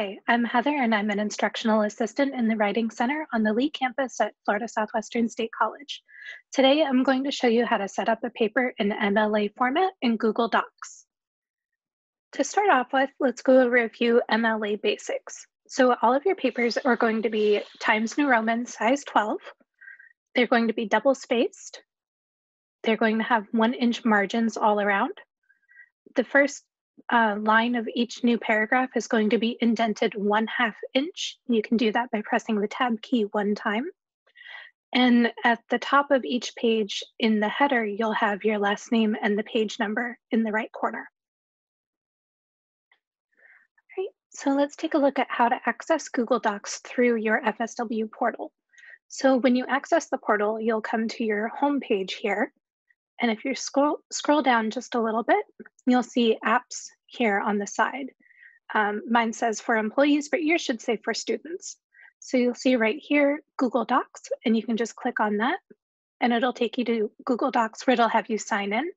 Hi, I'm Heather and I'm an instructional assistant in the Writing Center on the Lee campus at Florida Southwestern State College. Today, I'm going to show you how to set up a paper in MLA format in Google Docs. To start off with, let's go over a few MLA basics. So all of your papers are going to be Times New Roman size 12. They're going to be double spaced. They're going to have 1-inch margins all around. The first line of each new paragraph is going to be indented 1/2 inch. You can do that by pressing the tab key one time. And at the top of each page in the header, you'll have your last name and the page number in the right corner. All right, so let's take a look at how to access Google Docs through your FSW portal. So when you access the portal, you'll come to your home page here. And if you scroll down just a little bit, you'll see apps here on the side. Mine says for employees, but yours should say for students. So you'll see right here, Google Docs, and you can just click on that, and it'll take you to Google Docs where it'll have you sign in.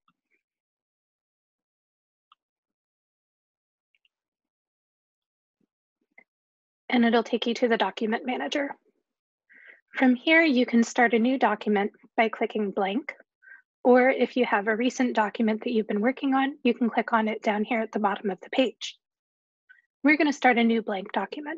And it'll take you to the document manager. From here, you can start a new document by clicking blank. Or if you have a recent document that you've been working on, you can click on it down here at the bottom of the page. We're going to start a new blank document.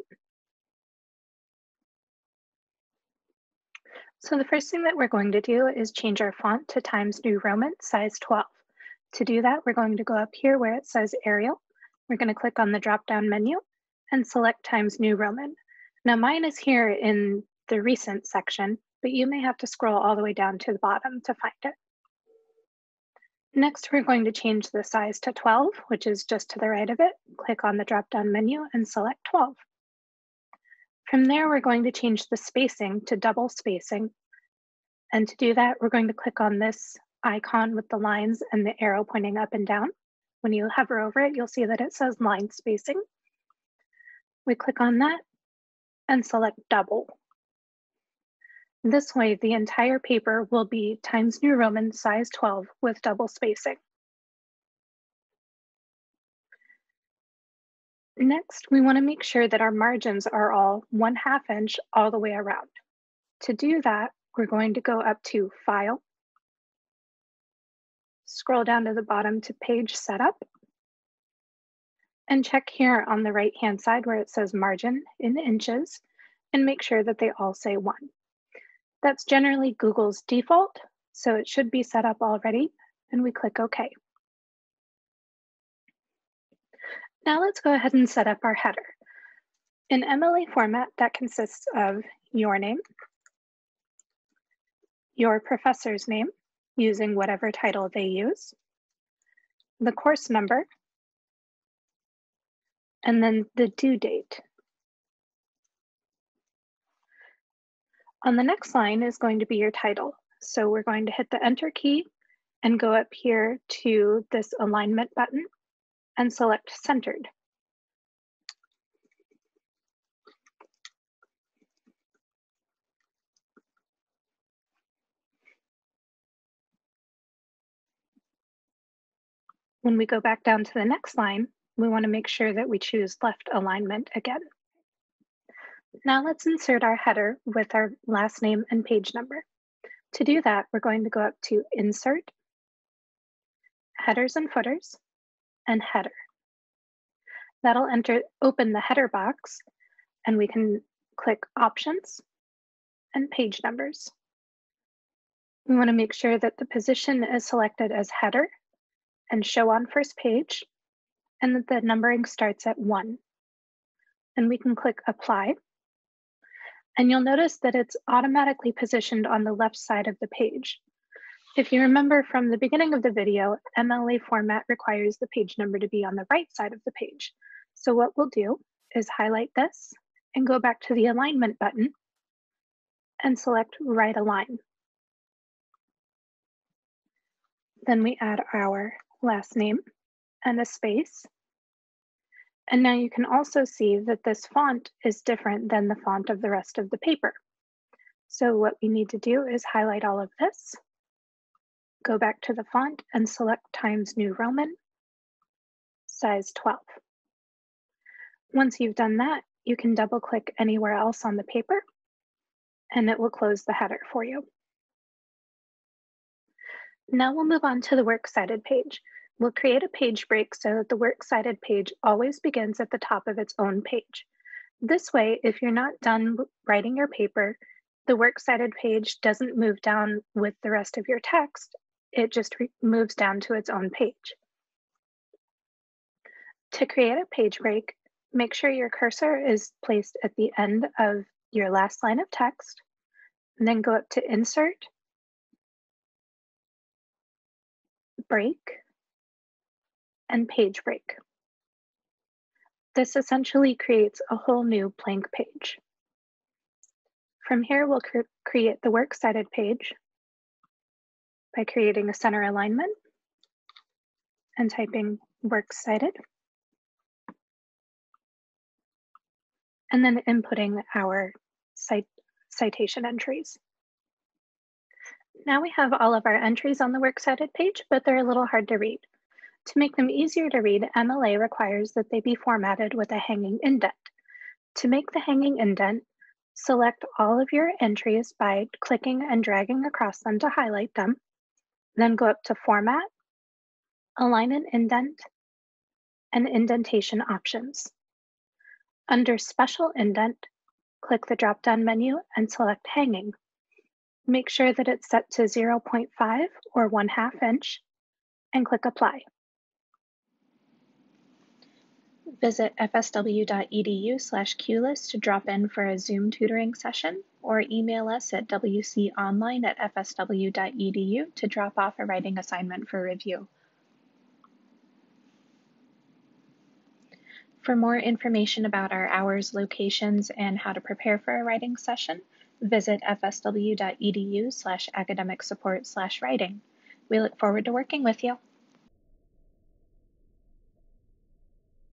So the first thing that we're going to do is change our font to Times New Roman size 12. To do that, we're going to go up here where it says Arial. We're going to click on the drop-down menu and select Times New Roman. Now mine is here in the recent section, but you may have to scroll all the way down to the bottom to find it. Next, we're going to change the size to 12, which is just to the right of it. Click on the drop-down menu and select 12. From there, we're going to change the spacing to double spacing. And to do that, we're going to click on this icon with the lines and the arrow pointing up and down. When you hover over it, you'll see that it says line spacing. We click on that and select double. This way, the entire paper will be Times New Roman size 12 with double spacing. Next, we want to make sure that our margins are all 1/2 inch all the way around. To do that, we're going to go up to File, scroll down to the bottom to Page Setup, and check here on the right-hand side where it says Margin in inches, and make sure that they all say 1. That's generally Google's default, so it should be set up already, and we click OK. Now let's go ahead and set up our header. In MLA format, that consists of your name, your professor's name, using whatever title they use, the course number, and then the due date. On the next line is going to be your title. So we're going to hit the Enter key and go up here to this alignment button and select Centered. When we go back down to the next line, we want to make sure that we choose Left Alignment again. Now let's insert our header with our last name and page number. To do that, we're going to go up to Insert, Headers and Footers, and Header. That'll open the header box, and we can click Options and Page Numbers. We want to make sure that the position is selected as Header and Show on First Page, and that the numbering starts at 1. And we can click Apply. And you'll notice that it's automatically positioned on the left side of the page. If you remember from the beginning of the video, MLA format requires the page number to be on the right side of the page. So what we'll do is highlight this and go back to the alignment button and select Right Align. Then we add our last name and a space. And now you can also see that this font is different than the font of the rest of the paper. So what we need to do is highlight all of this, go back to the font and select Times New Roman, size 12. Once you've done that, you can double-click anywhere else on the paper, and it will close the header for you. Now we'll move on to the works cited page. We'll create a page break so that the works cited page always begins at the top of its own page. This way, if you're not done writing your paper, the works cited page doesn't move down with the rest of your text. It just moves down to its own page. To create a page break, make sure your cursor is placed at the end of your last line of text, and then go up to Insert, Break, and Page Break. This essentially creates a whole new blank page. From here, we'll create the works cited page by creating a center alignment and typing works cited, and then inputting our citation entries. Now we have all of our entries on the works cited page, but they're a little hard to read. To make them easier to read, MLA requires that they be formatted with a hanging indent. To make the hanging indent, select all of your entries by clicking and dragging across them to highlight them, then go up to Format, Align and Indent, and Indentation Options. Under Special Indent, click the drop-down menu and select Hanging. Make sure that it's set to 0.5 or 1/2 inch, and click Apply. Visit fsw.edu/QList to drop in for a Zoom tutoring session, or email us at wconline@fsw.edu to drop off a writing assignment for review. For more information about our hours, locations, and how to prepare for a writing session, visit fsw.edu/academic support/writing. We look forward to working with you.